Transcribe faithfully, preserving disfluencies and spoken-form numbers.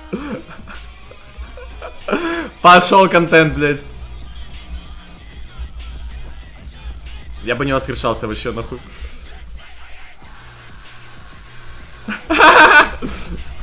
Пошел контент, блядь. Я бы не воскрешался вообще, нахуй.